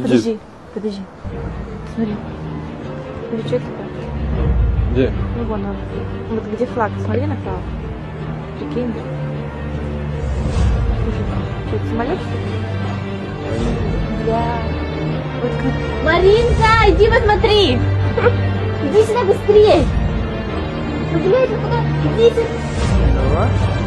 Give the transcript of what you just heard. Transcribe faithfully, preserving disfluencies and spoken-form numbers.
Подожди, подожди. Смотри. Смотри, что это такое? Где? Ну вон он. Вот где флаг? Смотри направо. Прикинь. Слушай, что это самолет? Бля. Вот как... Маринка, иди посмотри! Иди сюда быстрее! Ну, блядь, ну куда? Иди сюда! Давай.